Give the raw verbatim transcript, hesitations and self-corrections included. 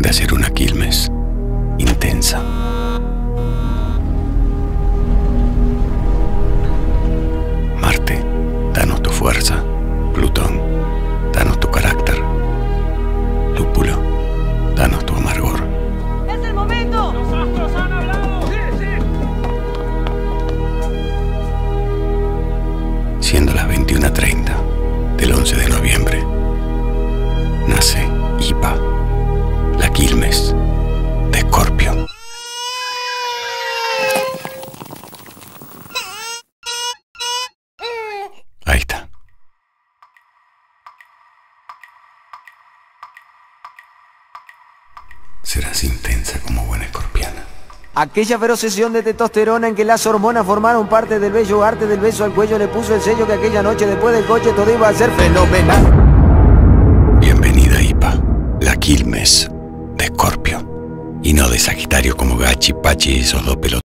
de hacer una quilmes intensa. Marte, danos tu fuerza. Plutón, danos tu carácter. Lúpulo, danos tu amargor. ¡Es el momento! ¡Los astros han hablado! ¡Sí, sí! Siendo las veintiuna treinta del once de noviembre, nace Ipa, la quilmes de Escorpio. Ahí está. Serás intensa como buena escorpiana. Aquella feroz sesión de testosterona en que las hormonas formaron parte del bello arte del beso al cuello le puso el sello que aquella noche después del coche todo iba a ser fenomenal. Bienvenida, Ipa, la quilmes de Escorpio, y no de Sagitario como Gachi, Pachi y esos dos pelotas.